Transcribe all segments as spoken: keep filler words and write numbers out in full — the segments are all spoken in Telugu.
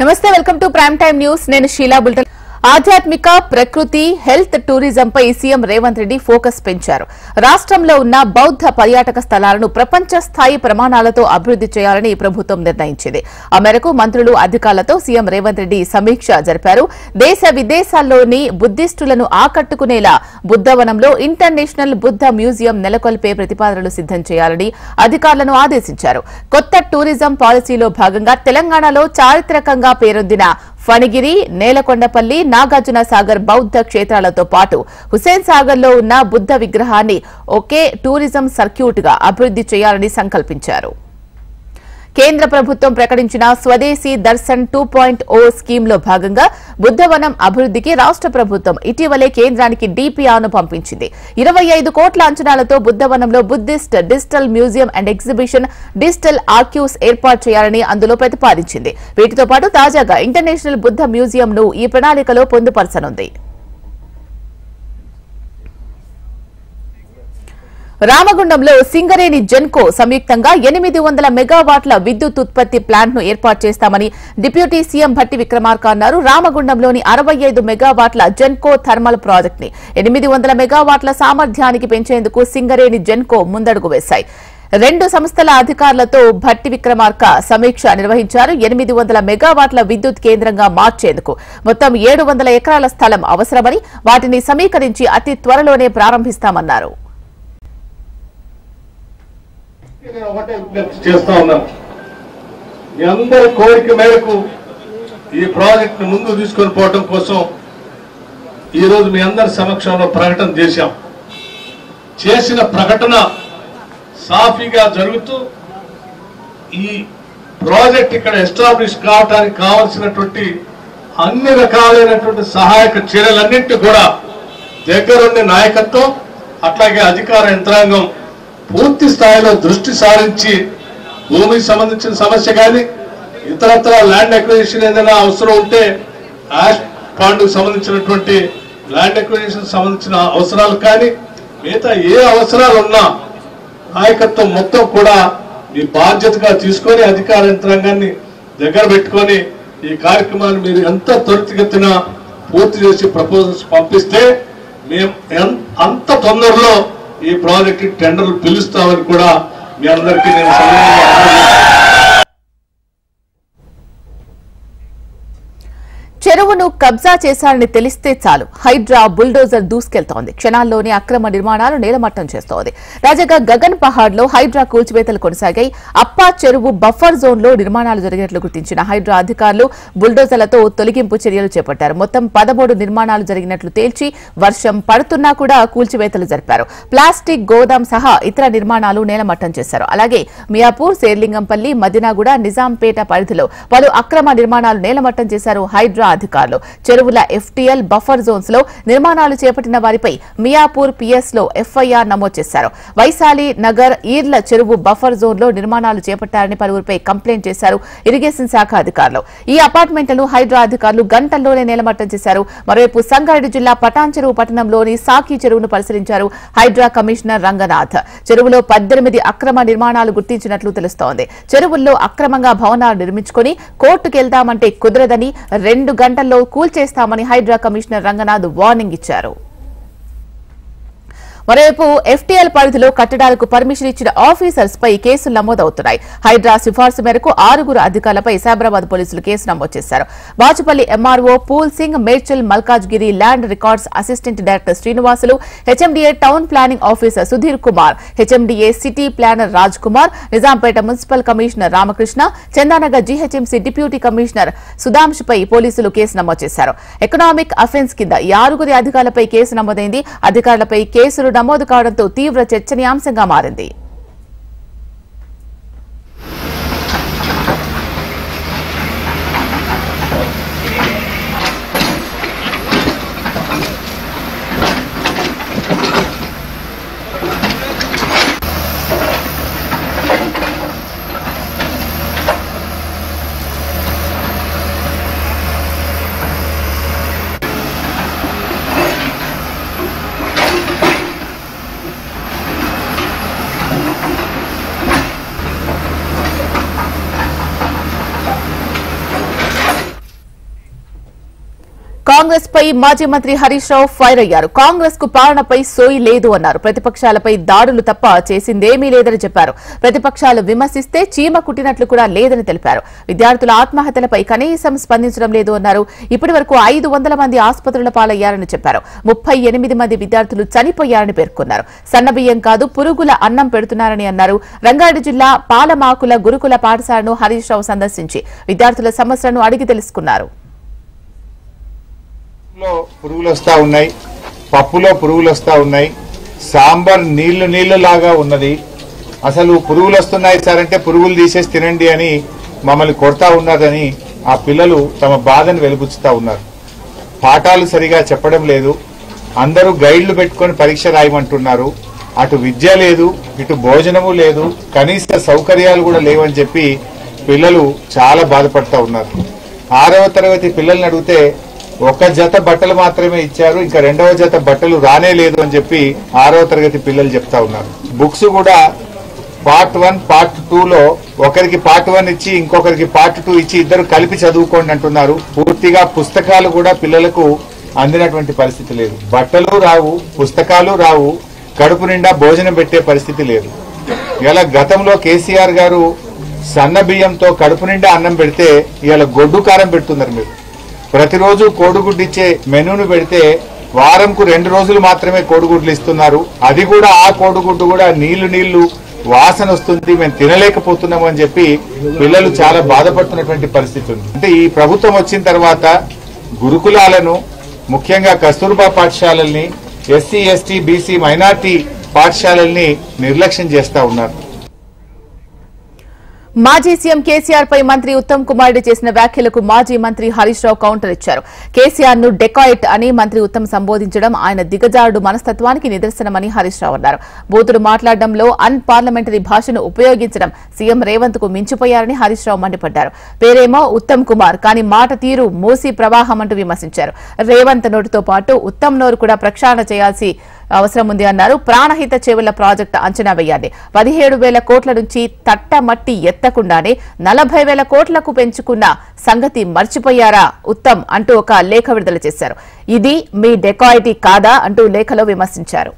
నమస్తే welcome to prime time news నేను షీలా బుల్టన్ ఆధ్యాత్మిక ప్రకృతి హెల్త్ టూరిజం పై సీఎం రేవంత్ రెడ్డి ఫోకస్ పెంచారు. రాష్ట్రంలో ఉన్న బౌద్ధ పర్యాటక స్థలాలను ప్రపంచ స్థాయి ప్రమాణాలతో అభివృద్ది చేయాలని ప్రభుత్వం నిర్ణయించింది. ఆ మేరకు మంత్రులు అధికారులతో సీఎం రేవంత్ రెడ్డి సమీక్ష జరిపారు. దేశ విదేశాల్లోని బుద్ధిస్టులను ఆకట్టుకునేలా బుద్ధవనంలో ఇంటర్నేషనల్ బుద్ధ మ్యూజియం నెలకొల్పే ప్రతిపాదనలు సిద్దం చేయాలని అధికారులను ఆదేశించారు. కొత్త టూరిజం పాలసీలో భాగంగా తెలంగాణలో చారిత్రకంగా పేరొందిన ఫణిగిరి, నేలకొండపల్లి, నాగార్జున సాగర్ బౌద్ధ క్షేత్రాలతో పాటు హుస్సేన్ సాగర్ లో ఉన్న బుద్ధ విగ్రహాన్ని ఒకే టూరిజం సర్క్యూట్ గా అభివృద్ది చేయాలని సంకల్పించారు. కేంద్ర ప్రభుత్వం ప్రకటించిన Swadeshi Darshan two point O scheme లో భాగంగా బుద్ధవనం అభివృద్దికి రాష్ట ప్రభుత్వం ఇటీవలే కేంద్రానికి డీపీఆర్ ను పంపించింది. ఇరవై ఐదు కోట్ల అంచనాలతో బుద్ధవనంలో Buddhist digital museum and exhibition, digital archives ఏర్పాటు చేయాలని అందులో ప్రతిపాదించింది. వీటితో పాటు తాజాగా ఇంటర్నేషనల్ బుద్ధ మ్యూజియం ను ఈ ప్రణాళికలో పొందుపరచనుంది. రామగుండంలో సింగరేణి జెన్కో సంయుక్తంగా ఎనిమిది వందల మెగావాట్ల విద్యుత్ ఉత్పత్తి ప్లాంట్ ను ఏర్పాటు చేస్తామని డిప్యూటీ సీఎం భట్టి విక్రమార్క అన్నారు. రామగుండంలోని అరవై ఐదు మెగావాట్ల జెన్కో థర్మల్ ప్రాజెక్ట్ ని ఎనిమిది వందల మెగావాట్ల సామర్థ్యానికి పెంచేందుకు సింగరేణి జెన్కో ముందడుగు వేశాయి. రెండు సంస్థల అధికారులతో భట్టి విక్రమార్క సమీక్ష నిర్వహించారు. ఎనిమిది వందల మెగావాట్ల విద్యుత్ కేంద్రంగా మార్చేందుకు మొత్తం ఏడు వందల ఎకరాల స్థలం అవసరమని, వాటిని సమీకరించి అతి త్వరలోనే ప్రారంభిస్తామన్నారు. నేను ఒకటే విజ్ఞప్తి చేస్తా ఉన్నాను, మీ అందరి కోరిక మేరకు ఈ ప్రాజెక్ట్ ను ముందు తీసుకొని పోవడం కోసం ఈరోజు మీ అందరి సమక్షంలో ప్రకటన చేశాం. చేసిన ప్రకటన సాఫీగా జరుగుతూ ఈ ప్రాజెక్ట్ ఇక్కడ ఎస్టాబ్లిష్ కావడానికి కావాల్సినటువంటి అన్ని రకాలైనటువంటి సహాయక చర్యలన్నింటినీ కూడా దగ్గరుండి నాయకత్వం అట్లాగే అధికార యంత్రాంగం పూర్తి స్థాయిలో దృష్టి సారించి భూమికి సంబంధించిన సమస్య కానీ ఇతరత్ర ల్యాండ్ అక్విజిషన్ ఏదైనా అవసరం ఉంటే యాష్ పాండ్కు సంబంధించినటువంటి ల్యాండ్ అక్విజిషన్ సంబంధించిన అవసరాలు కానీ మిగతా ఏ అవసరాలు ఉన్నా నాయకత్వం మొత్తం కూడా మీ బాధ్యతగా తీసుకొని అధికార యంత్రాంగాన్ని దగ్గర పెట్టుకొని ఈ కార్యక్రమాన్ని మీరు ఎంత త్వరితగతిన పూర్తి చేసి ప్రపోజల్స్ పంపిస్తే మేము అంత తొందరలో ఈ ప్రాజెక్ట్ టెండర్లు పిలుస్తామని కూడా మీ అందరికీ నేను చెరువును కబ్జా చేశారని తెలిస్తే చాలు హైడ్రా బుల్డోజర్ దూసుకెళ్తోంది. క్షణాల్లోనే అక్రమ నిర్మాణాలు నేలమట్టం చేస్తోంది. తాజాగా గగన్ పహాడ్ లో హైడ్రా కూల్చివేతలు కొనసాగాయి. అప్పా చెరువు బఫర్ జోన్ లో నిర్మాణాలు జరిగినట్లు గుర్తించిన హైడ్రా అధికారులు బుల్డోజర్లతో తొలగింపు చర్యలు చేపట్టారు. మొత్తం పదమూడు నిర్మాణాలు జరిగినట్లు తేల్చి వర్షం పడుతున్నా కూడా కూల్చివేతలు జరిపారు. ప్లాస్టిక్ గోదాం సహా ఇతర నిర్మాణాలు నేలమట్టం చేశారు. అలాగే మియాపూర్, శేర్లింగంపల్లి, మదినాగూడ, నిజాంపేట పరిధిలో పలు అక్రమ నిర్మాణాలు నేలమట్టం చేశారు హైడ్రా అధికారులు. చెరువుల ఎఫ్టీఎల్ బఫర్ జోన్స్ లో నిర్మాణాలు చేపట్టిన వారిపై మియాపూర్ పిఎస్ లో ఎఫ్ఐఆర్ నమోదు చేశారు. వైశాలి నగర్, ఈర్ల చెరువు బఫర్ జోన్ లో నిర్మాణాలు చేపట్టారని పలువురిపై కంప్లైంట్ చేశారు ఇరిగేషన్ శాఖ అధికారులు. ఈ అపార్ట్మెంట్లను హైడ్రా అధికారులు గంటల్లోనే నేలమట్టం చేశారు. మరోవైపు సంగారెడ్డి జిల్లా పటాన్ చెరువు పట్టణంలోని సాకి చెరువును పరిశీలించారు హైడ్రా కమిషనర్ రంగనాథ్. చెరువులో పద్దెనిమిది అక్రమ నిర్మాణాలు గుర్తించినట్లు తెలుస్తోంది. చెరువుల్లో అక్రమంగా భవనాలు నిర్మించుకుని కోర్టుకెళ్దామంటే కుదరదని, రెండు గంటల్లో కూల్చేస్తామని హైడ్రా కమిషనర్ రంగనాథ్ వార్నింగ్ ఇచ్చారు. మరోవైపు ఎఫ్టీఎల్ పరిధిలో కట్టడాలకు పర్మిషన్ ఇచ్చిన ఆఫీసర్స్ పై కేసులు నమోదవుతున్నాయి. హైడ్రా సిఫార్సు మేరకు ఆరుగురు అధికారులపై సైబరాబాద్ పోలీసులు కేసు నమోదు చేశారు. Bachupally MRO Phool Singh, Medchal Malkajgiri land records assistant director Srinivasulu, HMDA town planning officer Sudheer Kumar, HMDA city planner Raj Kumar, Nizampet municipal commissioner Ramakrishna, Chandanagar GHMC deputy commissioner సుధాంశుపై పోలీసులు కేసు నమోదు చేశారు. ఎకనామిక్ అఫెన్స్ కింద ఈ ఆరుగురి అధికారులపై కేసు నమోదైంది. అధికారులపై కేసులు నమోదు కావడంతో తీవ్ర చర్చనీయాంశంగా మారింది. కాంగ్రెస్ పై మాజీ మంత్రి హరీష్ రావు ఫైర్ అయ్యారు. కాంగ్రెస్ కు పాలనపై సోయి లేదు అన్నారు. ప్రతిపక్షాలపై దాడులు తప్ప చేసిందేమీ లేదని చెప్పారు. ప్రతిపక్షాలు విమర్శిస్తే చీమ కుట్టినట్లు కూడా లేదని తెలిపారు. విద్యార్థుల ఆత్మహత్యలపై కనీసం స్పందించడం లేదు అన్నారు. ఇప్పటి వరకు ఐదు వందల మంది ఆసుపత్రుల పాలయ్యారని చెప్పారు. ముప్పై ఎనిమిది మంది విద్యార్థులు చనిపోయారని పేర్కొన్నారు. సన్నబియ్యం కాదు పురుగుల అన్నం పెడుతున్నారని అన్నారు. రంగారెడ్డి జిల్లా పాలమాకుల గురుకుల పాఠశాలను హరీష్ రావు సందర్శించి విద్యార్థుల సమస్యలను అడిగి తెలుసుకున్నారు. పురుగులు వస్తా ఉన్నాయి, పప్పులో పురుగులు వస్తా ఉన్నాయి, సాంబార్ నీళ్లు నీళ్లు లాగా ఉన్నది. అసలు పురుగులు వస్తున్నాయి సార్ అంటే పురుగులు తీసేసి తినండి అని మమ్మల్ని కొడతా ఉన్నారని ఆ పిల్లలు తమ బాధను వెలుబుచ్చుతా ఉన్నారు. పాఠాలు సరిగా చెప్పడం లేదు, అందరూ గైడ్లు పెట్టుకొని పరీక్ష రాయమంటున్నారు. అటు విద్య లేదు, ఇటు భోజనము లేదు, కనీస సౌకర్యాలు కూడా లేవని చెప్పి పిల్లలు చాలా బాధపడతా ఉన్నారు. ఆరవ తరగతి పిల్లల్ని అడిగితే ఒక జత బట్టలు మాత్రమే ఇచ్చారు, ఇంకా రెండవ జత బట్టలు రానే లేదు అని చెప్పి ఆరవ తరగతి పిల్లలు చెప్తా ఉన్నారు. బుక్స్ కూడా పార్ట్ వన్ పార్ట్ టూ లో ఒకరికి పార్ట్ వన్ ఇచ్చి ఇంకొకరికి పార్ట్ టూ ఇచ్చి ఇద్దరు కలిపి చదువుకోండి అంటున్నారు. పూర్తిగా పుస్తకాలు కూడా పిల్లలకు అందినటువంటి పరిస్థితి లేదు. బట్టలు రావు, పుస్తకాలు రావు, కడుపు నిండా భోజనం పెట్టే పరిస్థితి లేదు. ఇలా గతంలో కేసీఆర్ గారు సన్న బియ్యంతో కడుపు నిండా అన్నం పెడితే ఇవాళ గొడ్డు కారం పెడుతున్నారు. మీరు ప్రతిరోజు కోడిగుడ్డు ఇచ్చే మెనూను పెడితే వారంకు రెండు రోజులు మాత్రమే కోడిగుడ్లు ఇస్తున్నారు. అది కూడా ఆ కోడిగుడ్డు కూడా నీళ్లు నీళ్లు వాసన వస్తుంది, మేము తినలేకపోతున్నాము అని చెప్పి పిల్లలు చాలా బాధపడుతున్నటువంటి పరిస్థితి ఉంది. అంటే ఈ ప్రభుత్వం వచ్చిన తర్వాత గురుకులాలను, ముఖ్యంగా కస్తూర్బా పాఠశాలల్ని, ఎస్సీ ఎస్టీ బీసీ మైనార్టీ పాఠశాలల్ని నిర్లక్ష్యం చేస్తా ఉన్నారు. మాజీ సీఎం కేసీఆర్ పై మంత్రి ఉత్తమ్ కుమార్ రెడ్డి చేసిన వ్యాఖ్యలకు మాజీ మంత్రి హరీష్ రావు కౌంటర్ ఇచ్చారు. కేసీఆర్ ను డెకాయిట్ అని మంత్రి ఉత్తమ్ సంబోధించడం ఆయన దిగజారుడు మనస్తత్వానికి నిదర్శనమని హరీష్ రావు అన్నారు. బూతులు మాట్లాడడంలో అన్ పార్లమెంటరీ భాషను ఉపయోగించడం సీఎం రేవంత్ కు మించిపోయారని హరీష్ రావు మండిపడ్డారు. పేరేమో ఉత్తమ్ కుమార్, కానీ మాట తీరు మూసీ ప్రవాహం అంటూ విమర్శించారు. రేవంత్ నోటితో పాటు ఉత్తమ్ నోరు కూడా ప్రక్షాళన చేయాల్సి అవసరం ఉంది అన్నారు. ప్రాణహిత చెవుల ప్రాజెక్టు అంచనా వేయాలి. పదిహేడు వేల కోట్ల నుంచి తట్టమట్టి ఎత్తకుండానే నలభై వేల కోట్లకు పెంచుకున్న సంగతి మర్చిపోయారా ఉత్తమ్ అంటూ ఒక లేఖ విడుదల చేశారు. ఇది మీ డెకాయిటీ కాదా అంటూ లేఖలో విమర్శించారు.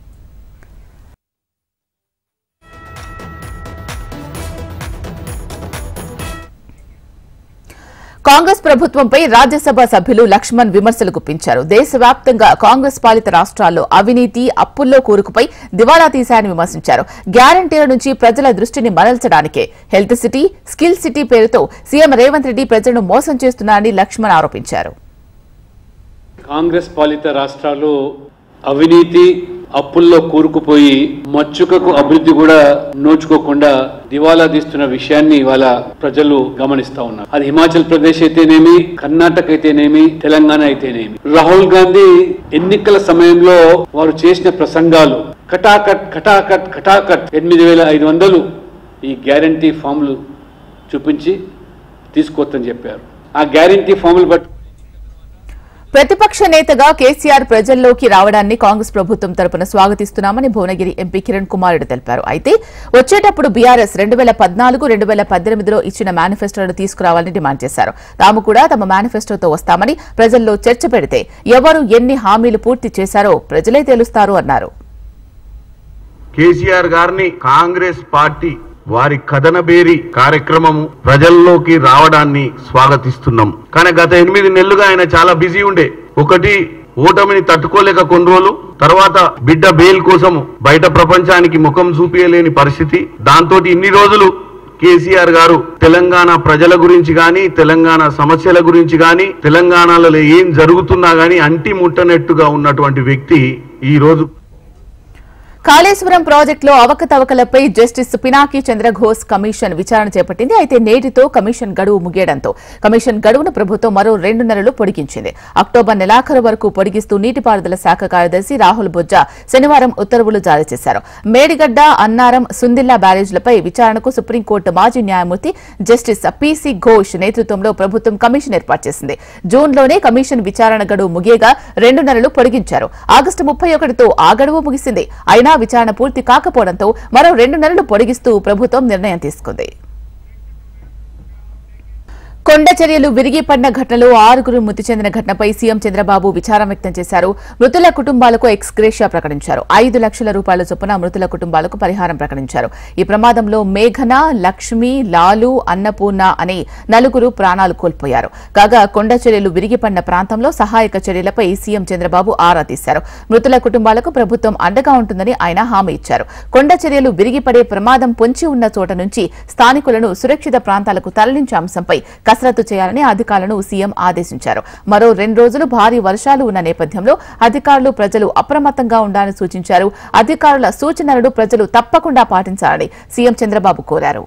కాంగ్రెస్ ప్రభుత్వంపై రాజ్యసభ సభ్యులు లక్ష్మణ్ విమర్శలు గుప్పించారు. దేశవ్యాప్తంగా కాంగ్రెస్ పాలిత రాష్ట్రాల్లో అవినీతి, అప్పుల్లో కూరుకుపై దివాళా తీశాయని విమర్శించారు. గ్యారంటీల నుంచి ప్రజల దృష్టిని మరల్చడానికే హెల్త్ సిటీ, స్కిల్ సిటీ పేరుతో సీఎం రేవంత్ రెడ్డి ప్రజలను మోసం చేస్తున్నారని లక్ష్మణ్ ఆరోపించారు. కాంగ్రెస్ పాలిత రాష్ట్రాలు అవినీతి, అప్పుల్లో కూరుకుపోయి మచ్చుకకు అభివృద్ధి కూడా నోచుకోకుండా దివాలా తీస్తున్న విషయాన్ని ఇవాళ ప్రజలు గమనిస్తా ఉన్నారు. అది హిమాచల్ ప్రదేశ్ అయితేనేమి, కర్ణాటక అయితేనేమి, తెలంగాణ అయితేనేమి. రాహుల్ గాంధీ ఎన్నికల సమయంలో వారు చేసిన ప్రసంగాలు కటాకట్ కటాకట్ కటాకట్ ఎనిమిది వేల ఐదు వందలు ఈ గ్యారంటీ ఫామ్లు చూపించి తీసుకోవచ్చని చెప్పారు. ఆ గ్యారంటీ ఫామ్లు బట్టి ప్రతిపక్ష నేతగా కేసీఆర్ ప్రజల్లోకి రావడాన్ని కాంగ్రెస్ ప్రభుత్వం తరపున స్వాగతిస్తున్నామని భువనగిరి ఎంపీ కిరణ్ కుమార్ రెడ్డి తెలిపారు. అయితే వచ్చేటప్పుడు బీఆర్ఎస్ రెండు వేల పద్నాలుగు రెండు వేల పద్దెనిమిదిలో ఇచ్చిన మేనిఫెస్టోను తీసుకురావాలని డిమాండ్ చేశారు. తాము కూడా తమ మేనిఫెస్టోతో వస్తామని, ప్రజల్లో చర్చ పెడితే ఎవరు ఎన్ని హామీలు పూర్తి చేశారో ప్రజలే తెలుస్తారు అన్నారు. కేసీఆర్ గారిని కాంగ్రెస్ పార్టీ వారి కథనబేరి కార్యక్రమం ప్రజల్లోకి రావడాన్ని స్వాగతిస్తున్నాం. కానీ గత ఎనిమిది నెలలుగా ఆయన చాలా బిజీ ఉండే. ఒకటి ఓటమిని తట్టుకోలేక కొన్ని రోజులు, తర్వాత బిడ్డ బెయిల్ కోసం బయట ప్రపంచానికి ముఖం చూపించలేని పరిస్థితి. దాంతో ఇన్ని రోజులు కేసీఆర్ గారు తెలంగాణ ప్రజల గురించి గాని, తెలంగాణ సమస్యల గురించి గాని, తెలంగాణలో ఏం జరుగుతున్నా గాని అంటి ముట్టనట్టుగా ఉన్నటువంటి వ్యక్తి ఈ రోజు కాళేశ్వరం ప్రాజెక్టులో అవకతవకలపై జస్టిస్ పినాకి చంద్రఘోష్ కమిషన్ విచారణ చేపట్టింది. అయితే నేటితో కమిషన్ గడువు ముగియడంతో కమిషన్ గడువును ప్రభుత్వం మరో రెండు నెలలు పొడిగించింది. అక్టోబర్ నెలాఖరు వరకు పొడిగిస్తూ నీటిపారుదల శాఖ కార్యదర్శి రాహుల్ బొజ్జా శనివారం ఉత్తర్వులు జారీ చేశారు. మేడిగడ్డ, అన్నారం, సుందిల్లా బ్యారేజ్లపై విచారణకు సుప్రీంకోర్టు మాజీ న్యాయమూర్తి జస్టిస్ పీసీ ఘోష్ నేతృత్వంలో ప్రభుత్వం కమిషన్ ఏర్పాటు చేసింది. జూన్లోనే కమిషన్ విచారణ గడువు ముగియగా రెండు నెలలు పొడిగించారు. ఆగస్టు ముప్పై ఒకటితో ఆ గడువు ముగిసింది. అయినా విచారణ పూర్తి కాకపోవడంతో మరో రెండు నెలలు పొడిగిస్తూ ప్రభుత్వం నిర్ణయం తీసుకుంది. కొండ చర్యలు విరిగి పడిన ఘటనలో ఆరుగురు మృతి చెందిన ఘటనపై సీఎం చంద్రబాబు విచారం వ్యక్తం చేశారు. మృతుల కుటుంబాలకు ఎక్స్గ్రేషియా ప్రకటించారు. ఐదు లక్షల రూపాయల చొప్పున మృతుల కుటుంబాలకు పరిహారం ప్రకటించారు. ఈ ప్రమాదంలో మేఘన, లక్ష్మి, లాలు, అన్నపూర్ణ అనే నలుగురు ప్రాణాలు కోల్పోయారు. కాగా కొండ చర్యలు విరిగి పడిన ప్రాంతంలో సహాయక చర్యలపై సీఎం చంద్రబాబు ఆరా తీశారు. మృతుల కుటుంబాలకు ప్రభుత్వం అండగా ఉంటుందని ఆయన హామీ ఇచ్చారు. కొండ చర్యలు విరిగిపడే ప్రమాదం పొంచి ఉన్న చోట నుంచి స్థానికులను సురక్షిత ప్రాంతాలకు తరలించే అంశంపై కసరత్తు చేయాలని అధికారులను సీఎం ఆదేశించారు. మరో రెండు రోజులు భారీ వర్షాలు ఉన్న నేపథ్యంలో అధికారులు ప్రజలు అప్రమత్తంగా ఉండాలని సూచించారు. అధికారుల సూచనలను ప్రజలు తప్పకుండా పాటించాలని సీఎం చంద్రబాబు కోరారు.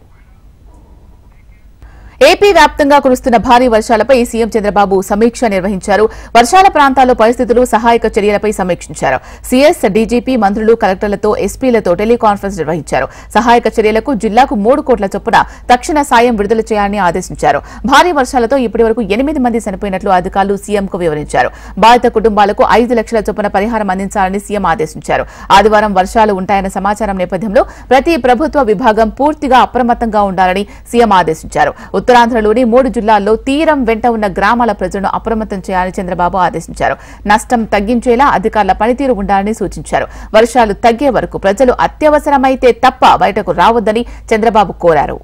ఏపీ వ్యాప్తంగా కురుస్తున్న భారీ వర్షాలపై సీఎం చంద్రబాబు సమీక్ష నిర్వహించారు. వర్షాల ప్రాంతాల్లో పరిస్థితులు, సహాయక చర్యలపై సమీక్షించారు. సీఎస్, డీజీపీ, మంత్రులు, కలెక్టర్లతో, ఎస్పీలతో టెలికాన్ఫరెన్స్ నిర్వహించారు. సహాయక చర్యలకు జిల్లాకు మూడు కోట్ల చొప్పున తక్షణ సాయం విడుదల చేయాలని ఆదేశించారు. భారీ వర్షాలతో ఇప్పటివరకు ఎనిమిది మంది చనిపోయినట్లు అధికారులు సీఎంకు వివరించారు. బాధిత కుటుంబాలకు ఐదు లక్షల చొప్పున పరిహారం అందించాలని సీఎం ఆదేశించారు. ఆదివారం వర్షాలు ఉంటాయన్న సమాచారం నేపథ్యంలో ప్రతి ప్రభుత్వ విభాగం పూర్తిగా అప్రమత్తంగా ఉండాలని సీఎం ఆదేశించారు. ఉత్తరాంధ్రలోని మూడు జిల్లాల్లో తీరం వెంట ఉన్న గ్రామాల ప్రజలను అప్రమత్తం చేయాలని చంద్రబాబు ఆదేశించారు. నష్టం తగ్గించేలా అధికారుల పనితీరు ఉండాలని సూచించారు. వర్షాలు తగ్గే వరకు ప్రజలు అత్యవసరమైతే తప్ప బయటకు రావద్దని చంద్రబాబు కోరారు.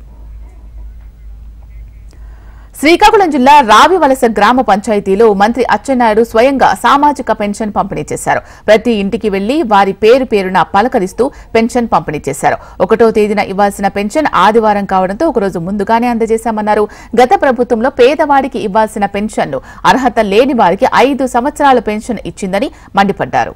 శ్రీకాకుళం జిల్లా రావివలస గ్రామ పంచాయతీలో మంత్రి అచ్చెన్నాయుడు స్వయంగా సామాజిక పెన్షన్ పంపిణీ చేశారు. ప్రతి ఇంటికి వెళ్లి వారి పేరు పేరున పలకరిస్తూ పెన్షన్ పంపిణీ చేశారు. ఒకటో తేదీన ఇవ్వాల్సిన పెన్షన్ ఆదివారం కావడంతో ఒకరోజు ముందుగానే అందజేశామన్నారు. గత ప్రభుత్వంలో పేదవాడికి ఇవ్వాల్సిన పెన్షన్ను అర్హత లేని వారికి ఐదు సంవత్సరాల పెన్షన్ ఇచ్చిందని మండిపడ్డారు.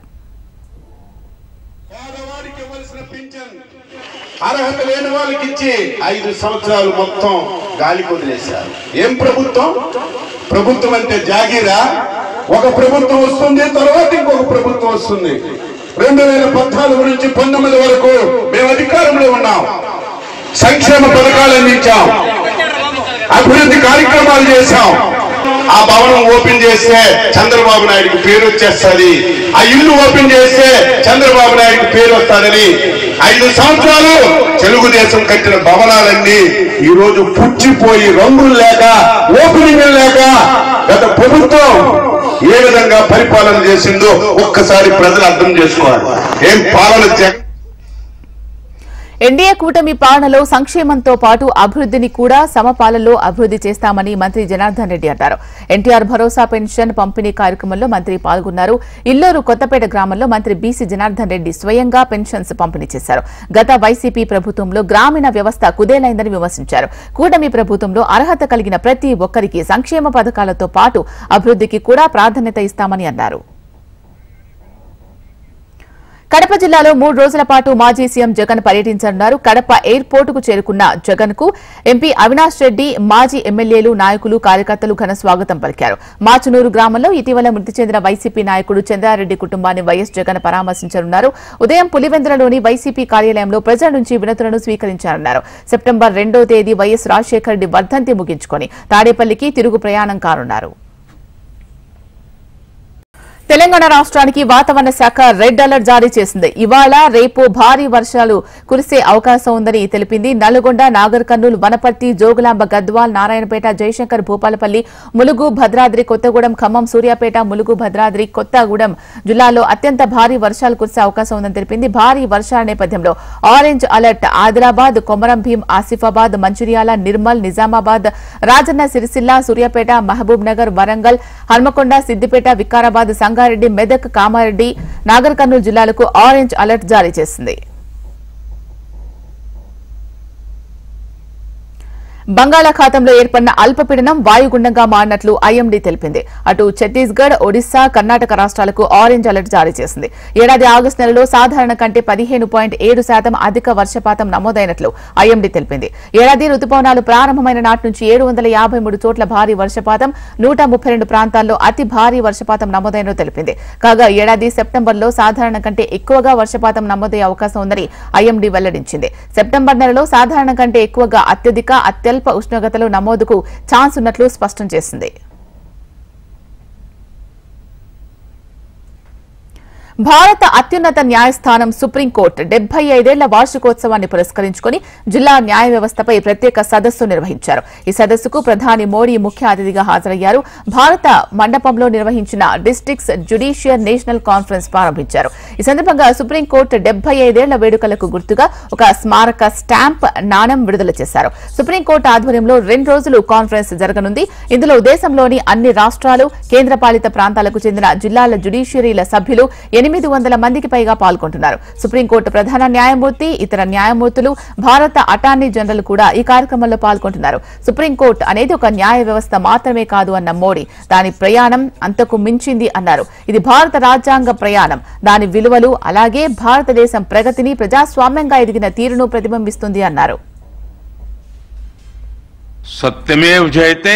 అర్హత లేని వాళ్ళకి ఇచ్చి ఐదు సంవత్సరాలు మొత్తం గాలి వదిలేశారు. ఏం ప్రభుత్వం? ప్రభుత్వం అంటే జాగీరా? ఒక ప్రభుత్వం వస్తుంది, తర్వాత ఇంకొక ప్రభుత్వం వస్తుంది. రెండు వేల పద్నాలుగు నుంచి పంతొమ్మిది వరకు మేము అధికారంలో ఉన్నాం. సంక్షేమ పథకాలు అందించాం, అభివృద్ధి కార్యక్రమాలు చేశాం. ఆ భవనం ఓపెన్ చేస్తే చంద్రబాబు నాయుడుకి పేరు వచ్చేస్తుంది, ఆ ఇల్లు ఓపెన్ చేస్తే చంద్రబాబు నాయుడుకి పేరు వస్తుందని ఐదు సంవత్సరాలు తెలుగుదేశం కట్టిన భవనాలన్నీ ఈ రోజు పుచ్చిపోయి రంగులు లేక, ఓపెనింగ్ లేక గత ప్రభుత్వం ఏ విధంగా పరిపాలన చేసిందో ఒక్కసారి ప్రజలు అర్థం చేసుకోవాలి. ఏం పాలన! ఎన్డీఏ కూటమి పాలనలో సంక్షేమంతో పాటు అభివృద్ధిని కూడా సమపాలనలో అభివృద్ధి చేస్తామని మంత్రి జనార్దన్ రెడ్డి అన్నారు. ఎన్టీఆర్ భరోసా పెన్షన్ పంపిణీ కార్యక్రమంలో మంత్రి పాల్గొన్నారు. ఇల్లూరు కొత్తపేట గ్రామంలో మంత్రి బీసీ జనార్దన్ రెడ్డి స్వయంగా పెన్షన్స్ పంపిణీ చేశారు. గత వైసీపీ ప్రభుత్వంలో గ్రామీణ వ్యవస్థ కుదేలైందని విమర్శించారు. కూటమి ప్రభుత్వంలో అర్హత కలిగిన ప్రతి ఒక్కరికి సంక్షేమ పథకాలతో పాటు అభివృద్ధికి కూడా ప్రాధాన్యత ఇస్తామని అన్నారు. కడప జిల్లాలో మూడు రోజుల పాటు మాజీ సీఎం జగన్ పర్యటించనున్నారు. కడప ఎయిర్పోర్ట్ కు చేరుకున్న జగన్ కు ఎంపీ అవినాష్ రెడ్డి, మాజీ ఎమ్మెల్యేలు, నాయకులు, కార్యకర్తలు ఘన స్వాగతం పలికారు. మాచునూరు గ్రామంలో ఇటీవల మృతి చెందిన వైసీపీ నాయకుడు చంద్రారెడ్డి కుటుంబాన్ని వైఎస్ జగన్ పరామర్శించనున్నారు. ఉదయం పులివెందులలోని వైసీపీ కార్యాలయంలో ప్రజల నుంచి వినతులను స్వీకరించారన్నారు. సెప్టెంబర్ రెండో తేదీ వైఎస్ రాజశేఖర రెడ్డి వర్ధంతి ముగించుకుని తాడేపల్లికి తిరుగు ప్రయాణం కానున్నారు. తెలంగాణ రాష్ట్రానికి వాతావరణ శాఖ రెడ్ అలర్ట్ జారీ చేసింది. ఇవాళ రేపు భారీ వర్షాలు కురిసే అవకాశం ఉందని తెలిపింది. నల్గొండ, నాగర్ కర్నూలు, వనపర్తి, జోగులాంబ, గద్వాల్, నారాయణపేట, జయశంకర్, భూపాలపల్లి, ములుగు, భద్రాద్రి కొత్తగూడెం, ఖమ్మం, సూర్యాపేట, ములుగు, భద్రాద్రి కొత్తగూడెం జిల్లాల్లో అత్యంత భారీ వర్షాలు కురిసే అవకాశం ఉందని తెలిపింది. భారీ వర్షాల నేపథ్యంలో orange alert Adilabad, Komaram Bheem, Asifabad, Mancherial, Nirmal, Nizamabad, Rajanna Sircilla, Suryapet, Mahabub Nagar, Warangal, Hanamkonda, Siddipet, Vikarabad, Sangareddy, Medak, Kamareddy, Nagarkurnool జిల్లాలకు ఆరెంజ్ అలర్ట్ జారీ చేసింది. బంగాళాఖాతంలో ఏర్పడిన అల్పపీడనం వాయుగుండంగా మారినట్లు ఐఎండీ తెలిపింది. అటు ఛత్తీస్గఢ్, ఒడిశా, కర్ణాటక రాష్ట్రాలకు ఆరెంజ్ అలర్ట్ జారీ చేసింది. ఏడాది ఆగస్టు నెలలో సాధారణ కంటే పదిహేను పాయింట్ ఏడు శాతం అధిక వర్షపాతం నమోదైనట్లు ఐఎండీ తెలిపింది. ఏడాది రుతుపవనాలు ప్రారంభమైన నాటి నుంచి ఏడు వందల యాభై మూడు చోట్ల భారీ వర్షపాతం, నూట ముప్పై రెండు ప్రాంతాల్లో అతి భారీ వర్షపాతం నమోదైనట్లు తెలిపింది. కాగా ఏడాది సెప్టెంబర్లో సాధారణ కంటే ఎక్కువగా వర్షపాతం నమోదయ్యే అవకాశం ఉందని ఐఎండీ వెల్లడించింది. సెప్టెంబర్ నెలలో సాధారణ కంటే ఎక్కువగా అత్యధిక, అత్యల్ప ఉష్ణోగ్రతలు నమోదుకు ఛాన్స్ ఉన్నట్లు స్పష్టం చేసింది. భారత అత్యున్నత న్యాయస్థానం సుప్రీంకోర్టు డెబ్బై ఐదేళ్ల వార్షికోత్సవాన్ని పురస్కరించుకుని జిల్లా న్యాయ వ్యవస్థపై ప్రత్యేక సదస్సు నిర్వహించారు. ఈ సదస్సుకు ప్రధాని మోడీ ముఖ్య అతిథిగా హాజరయ్యారు. భారత మండపంలో నిర్వహించిన డిస్ట్రిక్ట్స్ జ్యుడిషియల్ నేషనల్ కాన్ఫరెన్స్ ప్రారంభించారు. ఈ సందర్భంగా సుప్రీంకోర్టు డెబ్బై ఐదేళ్ల వేడుకలకు గుర్తుగా ఒక స్మారక స్టాంప్ నాణెం విడుదల చేశారు. సుప్రీంకోర్టు ఆధ్వర్యంలో రెండు రోజులు కాన్ఫరెన్స్ జరగనుంది. ఇందులో దేశంలోని అన్ని రాష్ట్రాలు, కేంద్రపాలిత ప్రాంతాలకు చెందిన జిల్లాల జ్యుడిషియరీల సభ్యులు ఎనిమిది వందల మందికి పైగా పాల్గొంటున్నారు. సుప్రీంకోర్టు ప్రధాన న్యాయమూర్తి, ఇతర న్యాయమూర్తులు, భారత అటార్నీ జనరల్ కూడా ఈ కార్యక్రమంలో పాల్గొంటున్నారు. సుప్రీంకోర్టు అనేది ఒక న్యాయ వ్యవస్థ మాత్రమే కాదు అన్న మోడీ, దాని ప్రయాణం అంతకు మించింది అన్నారు. ఇది భారత రాజ్యాంగ ప్రయాణం, దాని విలువలు అలాగే భారతదేశం ప్రగతిని, ప్రజాస్వామ్యంగా ఎదిగిన తీరును ప్రతిబింబిస్తుంది అన్నారు. सत्यमेव जयते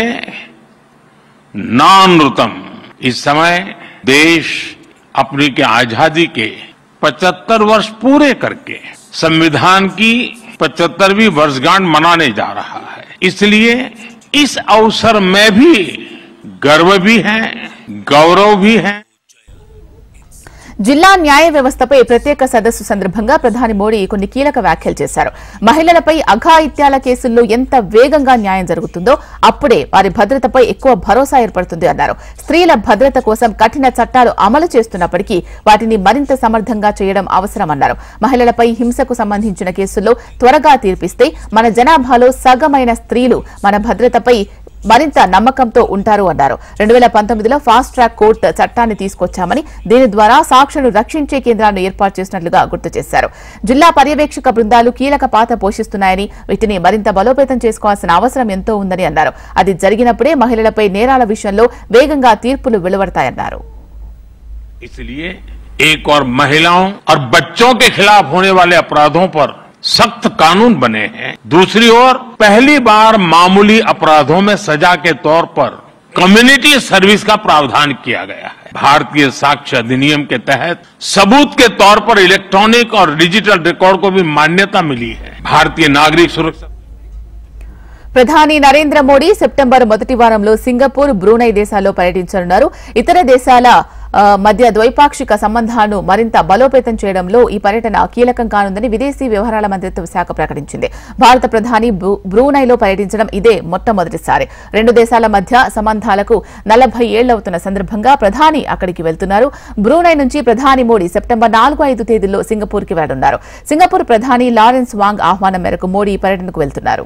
नानृतम। इस समय देश अपनी के आजादी के पचहत्तर वर्ष पूरे करके संविधान की पचहत्तरवीं वर्षगांठ मनाने जा रहा है। इसलिए इस अवसर में भी गर्व भी है, गौरव भी है। జిల్లా న్యాయ వ్యవస్థపై ప్రత్యేక సదస్సు సందర్భంగా ప్రధాని మోడీ కొన్ని కీలక వ్యాఖ్యలు చేశారు. మహిళలపై అఘాయిత్యాల కేసుల్లో ఎంత వేగంగా న్యాయం జరుగుతుందో అప్పుడే వారి భద్రతపై ఎక్కువ భరోసా ఏర్పడుతుంది అన్నారు. స్త్రీల భద్రత కోసం కఠిన చట్టాలు అమలు చేస్తున్నప్పటికీ వాటిని మరింత సమర్థంగా చేయడం అవసరమన్నారు. మహిళలపై హింసకు సంబంధించిన కేసుల్లో త్వరగా తీర్పిస్తే మన జనాభాలో సగమైన స్త్రీలు మన భద్రతపై మరింత నమ్మకంతో ఉంటారు అన్నారు. రెండు వేల పంతొమ్మిదిలో ఫాస్ట్ ట్రాక్ కోర్టు చట్టాన్ని తీసుకొచ్చామని, దీని ద్వారా సాక్షులను రక్షించే కేంద్రాలను ఏర్పాటు చేసినట్లుగా గుర్తు చేశారు. జిల్లా పర్యవేక్షక బృందాలు కీలక పాత్ర పోషిస్తున్నాయని, వీటిని మరింత బలోపేతం చేసుకోవాల్సిన అవసరం ఎంతో ఉందని అన్నారు. అది జరిగినప్పుడే మహిళలపై నేరాల విషయంలో వేగంగా తీర్పులు వెలువడతాయన్నారు. इसलिए एक और महिलाओं और बच्चों के खिलाफ होने वाले अपराधों पर सख्त कानून बने हैं। दूसरी ओर पहली बार मामूली अपराधों में सजा के तौर पर कम्युनिटी सर्विस का प्रावधान किया गया है। भारतीय साक्ष्य अधिनियम के तहत सबूत के तौर पर इलेक्ट्रॉनिक और डिजिटल रिकॉर्ड को भी मान्यता मिली है। भारतीय नागरिक सुरक्षा ప్రధాని నరేంద్ర మోడీ సెప్టెంబర్ మొదటి వారంలో సింగపూర్, బ్రూనై దేశాల్లో పర్యటించనున్నారు. ఇతర దేశాల మధ్య ద్వైపాక్షిక సంబంధాలను మరింత బలోపేతం చేయడంలో ఈ పర్యటన కీలకం కానుందని విదేశీ వ్యవహారాల మంత్రిత్వ శాఖ ప్రకటించింది. భారత ప్రధాని బ్రూనైలో పర్యటించడం ఇదే మొట్టమొదటిసారి. రెండు దేశాల మధ్య సంబంధాలకు నలభై ఏళ్లవుతున్న సందర్భంగా ప్రధాని అక్కడికి వెళ్తున్నారు. బ్రూనై నుంచి ప్రధాని మోడీ సెప్టెంబర్ నాలుగు ఐదు తేదీల్లో సింగపూర్ కి వెళ్లనున్నారు. సింగపూర్ ప్రధాని లారెన్స్ వాంగ్ ఆహ్వానం మేరకు మోడీ ఈ పర్యటనకు వెళ్తున్నారు.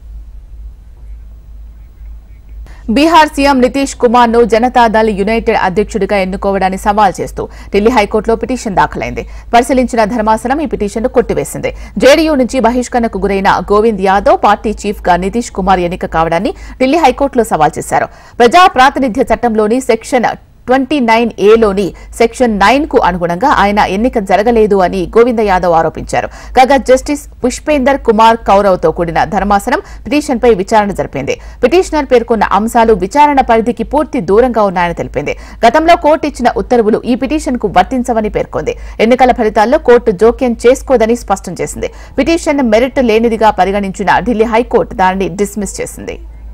బీహార్ సీఎం నితీష్ కుమార్ ను జనతాదళ్ యునైటెడ్ అధ్యక్షుడిగా ఎన్నుకోవడాన్ని సవాల్ చేస్తూ ఢిల్లీ హైకోర్టులో పిటిషన్ దాఖలైంది. పరిశీలించిన ధర్మాసనం ఈ పిటిషన్ను కొట్టివేసింది. జేడీయూ నుంచి బహిష్కరణకు గురైన గోవింద్ యాదవ్ పార్టీ చీఫ్ గా నితీష్ కుమార్ ఎన్నిక కావడాన్ని ఢిల్లీ హైకోర్టులో సవాల్ చేశారు. ప్రజా ప్రాతినిధ్య చట్టంలోని సెక్షన్ ట్వంటీ నైన్ ఏలోని సెక్షన్ నైన్ కు అనుగుణంగా ఆయన ఎన్నిక జరగలేదు అని గోవింద యాదవ్ ఆరోపించారు. కాగా జస్టిస్ పుష్పేందర్ కుమార్ కౌరవ్ తో కూడిన ధర్మాసనం పిటిషన్పై విచారణ జరిపింది. పిటిషనర్ పేర్కొన్న అంశాలు విచారణ పరిధికి పూర్తి దూరంగా ఉన్నాయని తెలిపింది. గతంలో కోర్టు ఇచ్చిన ఉత్తర్వులు ఈ పిటిషన్ కు వర్తించవని పేర్కొంది. ఎన్నికల ఫలితాల్లో కోర్టు జోక్యం చేసుకోదని స్పష్టం చేసింది. పిటిషన్ మెరిట్ లేనిదిగా పరిగణించిన ఢిల్లీ హైకోర్టు దానిని డిస్మిస్ చేసింది.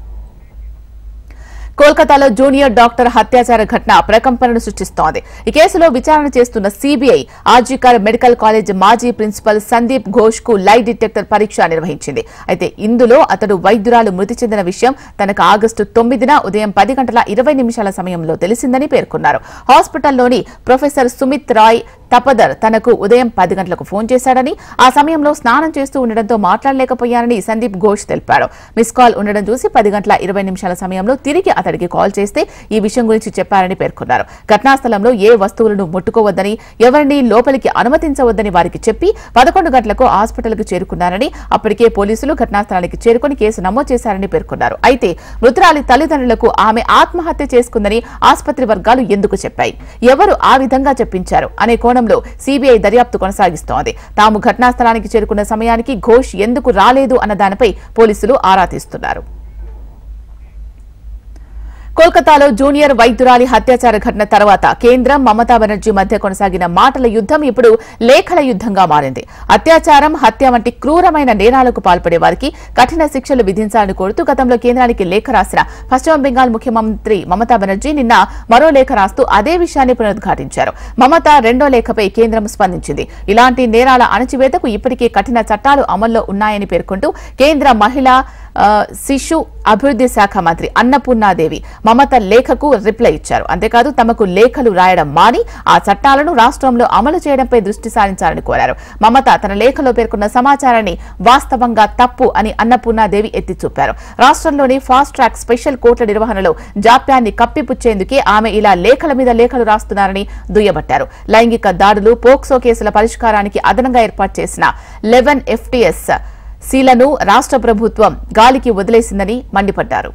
కోల్కతాలో జూనియర్ డాక్టర్ హత్యాచార ఘటన ప్రకంపనను సృష్టిస్తోంది. ఈ కేసులో విచారణ చేస్తున్న సీబీఐ ఆర్జీకర్ మెడికల్ కాలేజ్ మాజీ ప్రిన్సిపల్ సందీప్ ఘోష్ కు లై డిటెక్టర్ పరీక్ష నిర్వహించింది. అయితే ఇందులో అతడు వైద్యురాలు మృతి చెందిన విషయం తనకు ఆగస్టు తొమ్మిదిన ఉదయం పది గంటల ఇరవై నిమిషాల సమయంలో తెలిసిందని పేర్కొన్నారు. హాస్పిటల్లోని ప్రొఫెసర్ సుమిత్ రాయ్ తపదర్ తనకు ఉదయం పది గంటలకు ఫోన్ చేశాడని, ఆ సమయంలో స్నానం చేస్తూ ఉండడంతో మాట్లాడలేకపోయానని సందీప్ ఘోష్ తెలిపాడు. మిస్ కాల్ ఉండడం చూసి పది గంటల ఇరవై నిమిషాల సమయంలో తిరిగి అతడికి కాల్ చేస్తే ఈ విషయం గురించి చెప్పారని పేర్కొన్నారు. ఘటనా స్థలంలో ఏ వస్తువులను ముట్టుకోవద్దని, ఎవరిని లోపలికి అనుమతించవద్దని వారికి చెప్పి పదకొండు గంటలకు హాస్పిటల్కు చేరుకున్నారని, అప్పటికే పోలీసులు ఘటనా స్థలానికి చేరుకుని కేసు నమోదు చేశారని పేర్కొన్నారు. అయితే మృతురాలి తల్లిదండ్రులకు ఆమె ఆత్మహత్య చేసుకుందని ఆసుపత్రి వర్గాలు ఎందుకు చెప్పాయి, ఎవరు ఆ విధంగా చెప్పించారు అనే కోణంలో సీబీఐ దర్యాప్తు కొనసాగిస్తోంది. తాము ఘటనా స్థలానికి చేరుకున్న సమయానికి ఘోష్ ఎందుకు రాలేదు అన్న దానిపై పోలీసులు ఆరా తీస్తున్నారు. కోల్కతాలో జూనియర్ వైద్యురాలి హత్యాచార ఘటన తర్వాత కేంద్రం మమతా బెనర్జీ మధ్య కొనసాగిన మాటల యుద్దం ఇప్పుడు లేఖల యుద్దంగా మారింది. అత్యాచారం, హత్య వంటి క్రూరమైన నేరాలకు పాల్పడే వారికి కఠిన శిక్షలు విధించాలని కోరుతూ గతంలో కేంద్రానికి లేఖ రాసిన పశ్చిమ బెంగాల్ ముఖ్యమంత్రి మమతా బెనర్జీ నిన్న మరో లేఖ రాస్తూ అదే విషయాన్ని పునరుద్ఘాటించారు. మమత రెండో లేఖపై కేంద్రం స్పందించింది. ఇలాంటి నేరాల అణచివేతకు ఇప్పటికే కఠిన చట్టాలు అమల్లో ఉన్నాయని పేర్కొంటూ కేంద్ర మహిళా శిశు అభివృద్ది శాఖ మంత్రి అన్నపూర్ణాదేవి మమత లేఖకు రిప్లై ఇచ్చారు. అంతేకాదు తమకు లేఖలు రాయడం మాని ఆ చట్టాలను రాష్ట్రంలో అమలు చేయడంపై దృష్టి సారించాలని కోరారు. మమత తన లేఖలో పేర్కొన్న సమాచారాన్ని వాస్తవంగా తప్పు అని అన్నపూర్ణాదేవి ఎత్తి చూపారు. రాష్ట్రంలోని ఫాస్ట్ ట్రాక్ స్పెషల్ కోర్టుల నిర్వహణలో జాప్యాన్ని కప్పిపుచ్చేందుకే ఆమె ఇలా లేఖల మీద లేఖలు రాస్తున్నారని దుయ్యబట్టారు. లైంగిక దాడులు, పోక్సో కేసుల పరిష్కారానికి అదనంగా ఏర్పాటు చేసిన లెవెన్ ఎఫ్టీఎస్ సీలను రాష్ట్ర ప్రభుత్వం గాలికి వదిలేసిందని మండిపడ్డారు.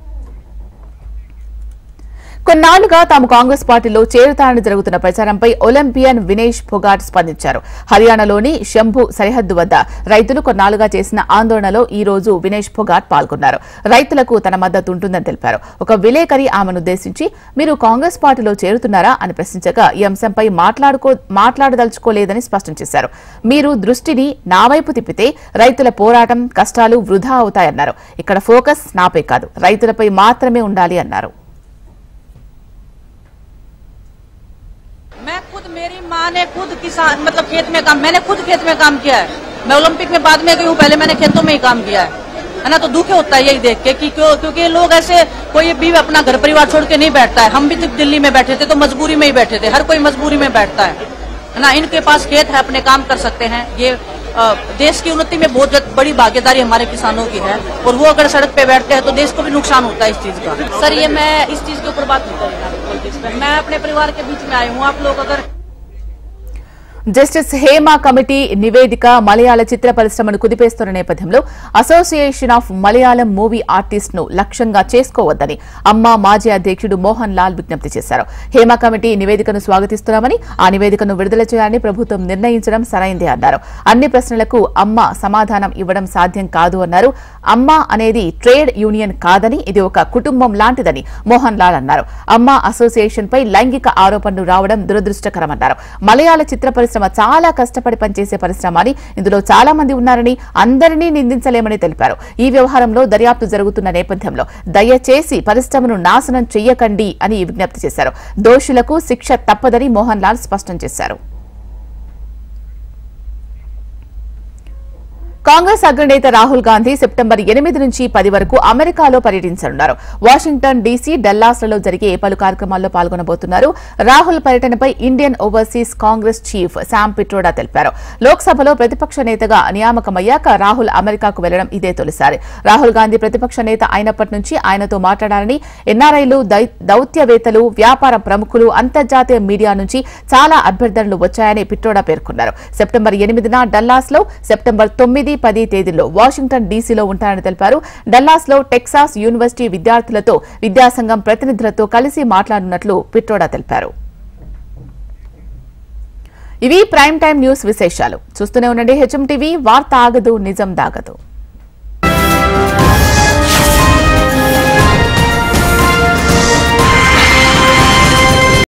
కొన్నాళ్లుగా తాము కాంగ్రెస్ పార్టీలో చేరుతానని జరుగుతున్న ప్రచారంపై ఒలింపియన్ వినేష్ ఫొగాట్ స్పందించారు. హర్యానాలోని శంభు సరిహద్దు వద్ద రైతులు కొన్నాళ్లుగా చేసిన ఆందోళనలో ఈ రోజు వినేష్ ఫొగాట్ పాల్గొన్నారు. రైతులకు తన మద్దతు ఉంటుందని తెలిపారు. ఒక విలేకరి ఆమెనుద్దేశించి మీరు కాంగ్రెస్ పార్టీలో చేరుతున్నారా అని ప్రశ్నించగా ఈ అంశంపై మాట్లాడుకో మాట్లాడదలుచుకోలేదని స్పష్టం చేశారు. మీరు దృష్టిని నా వైపు తిప్పితే రైతుల పోరాటం, కష్టాలు వృధా అవుతాయన్నారు. ఇక్కడ ఫోకస్ నాపై కాదు, రైతులపై మాత్రమే ఉండాలి అన్నారు. मैं खुद, मेरी माँ ने खुद किसान मतलब खेत में काम, मैंने खुद खेत में काम किया है. मैं ओलंपिक में बाद में गई हूँ, पहले मैंने खेतों में ही काम किया है है ना. तो दुख होता है यही देख के कि क्यों, क्योंकि लोग ऐसे कोई भी अपना घर परिवार छोड़ के नहीं बैठता है. हम भी दिल्ली में बैठे थे तो मजबूरी में ही बैठे थे, हर कोई मजबूरी में बैठता है है ना. इनके पास खेत है, अपने काम कर सकते हैं. ये आ, देश की उन्नति में बहुत बड़ी भागीदारी हमारे किसानों की है और वो अगर सड़क पे बैठते हैं तो देश को भी नुकसान होता है इस चीज का. सर ये मैं इस चीज के ऊपर बात नहीं करूंगा. मैं अपने परिवार के बीच में आई हूँ. आप लोग अगर జస్టిస్ హేమ కమిటీ నివేదిక మలయాళ చిత్ర పరిశ్రమను కుదిపేస్తున్న నేపథ్యంలో association of Malayalam movie artist ను లక్ష్యంగా చేసుకోవద్దని అమ్మ మాజీ అధ్యక్షుడు మోహన్ లాల్ విజ్ఞప్తి చేశారు. హేమ కమిటీ నివేదికను స్వాగతిస్తున్నామని, ఆ నివేదికను విడుదల చేయాలని ప్రభుత్వం నిర్ణయించడం సరైందే అన్నారు. అన్ని ప్రశ్నలకు అమ్మ సమాధానం ఇవ్వడం సాధ్యం కాదు అన్నారు. అమ్మ అనేది ట్రేడ్ యూనియన్ కాదని, ఇది ఒక కుటుంబం లాంటిదని మోహన్ లాల్ అన్నారు. అమ్మ అసోసియేషన్ పై లైంగిక ఆరోపణలు రావడం దురదృష్టకరమన్నారు. మలయాళ చిత్ర పరిశ్రమ చాలా కష్టపడి పనిచేసే పరిశ్రమ అని, ఇందులో చాలా మంది ఉన్నారని, అందరినీ నిందించలేమని తెలిపారు. ఈ వ్యవహారంలో దర్యాప్తు జరుగుతున్న నేపథ్యంలో దయచేసి పరిశ్రమను నాశనం చెయ్యకండి అని విజ్ఞప్తి చేశారు. దోషులకు శిక్ష తప్పదని మోహన్ లాల్ స్పష్టం చేశారు. కాంగ్రెస్ అగ్రనేత రాహుల్ గాంధీ సెప్టెంబర్ ఎనిమిది నుంచి పది వరకు అమెరికాలో పర్యటించనున్నారు. వాషింగ్టన్ డీసీ, డల్లాస్లలో జరిగే పలు కార్యక్రమాల్లో పాల్గొనబోతున్నారు. రాహుల్ పర్యటనపై Indian overseas Congress chief Sam Pitroda తెలిపారు. లోక్సభలో ప్రతిపక్ష నేతగా నియామకమయ్యాక రాహుల్ అమెరికాకు వెళ్లడం ఇదే తొలిసారి. రాహుల్ గాంధీ ప్రతిపక్ష నేత అయినప్పటి నుంచి ఆయనతో మాట్లాడాలని ఎన్ఆర్ఐలు, దౌత్యవేత్తలు, వ్యాపార ప్రముఖులు, అంతర్జాతీయ మీడియా నుంచి చాలా అభ్యర్థనలు వచ్చాయని పిట్రోడా పేర్కొన్నారు. సెప్టెంబర్ ఎనిమిదిన డల్లాస్లో, సెప్టెంబర్ తొమ్మిది పది తేదీల్లో వాషింగ్టన్ డీసీలో ఉంటారని తెలిపారు. డల్లాస్ లో టెక్సాస్ యూనివర్సిటీ విద్యార్థులతో, విద్యాసంఘం ప్రతినిధులతో కలిసి మాట్లాడనున్నట్లు పిట్రోడా తెలిపారు. ఇవి ప్రైమ్ టైమ్ న్యూస్ విశేషాలు. చూస్తూనే ఉండండి హెచ్ఎం టీవీ. వార్త ఆగదు, నిజం దాగదు.